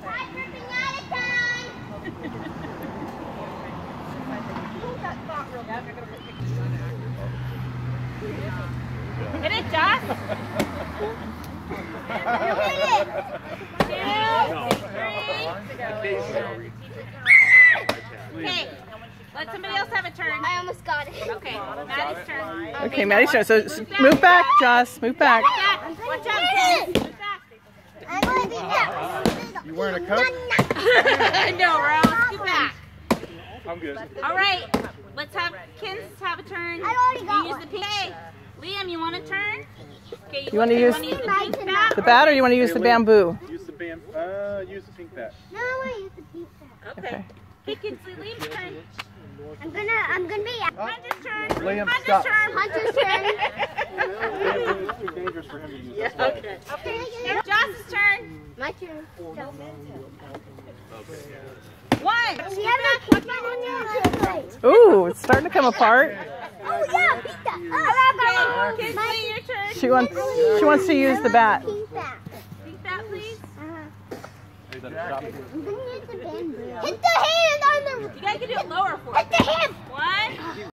Hit it, Josh. Hit it. 2, 3. Okay. Let somebody else have a turn. I almost got it. Okay, Maddie's turn. Okay, Maddie's turn. So move back, Joss. Move back. Watch out. Move back. I'm going to be back. You wearing a coat? I know, Rose. Scoot back. I'm good. All right. Let's have Kins have a turn. I already got use the pink. Hey, Liam, you want a turn? Okay, You want to use the pink bat? the bat, or you want to use the bamboo? Use the use the pink bat. No, I want to use the pink bat. Okay. Hey, Kins, Liam's turn. I'm gonna be Hunter's turn. Liam, Hunter's stop. turn. Hunter's turn. It's too dangerous for him to use. Okay. Okay. Joss's turn. My turn. 1. She has a plate. Ooh, it's starting to come apart. Oh yeah, beat that. Okay, Kinsley, your turn. She wants to use the bat. Pink bat. Pink bat, please. I'm gonna use the bamboo. Hit the hand on the. You guys can do it lower for Hit the hand. 1.